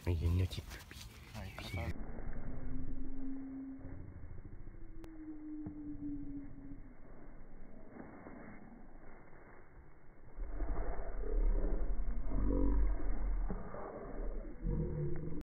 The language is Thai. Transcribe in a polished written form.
ไม่เห็นเนี่ยจิตใช่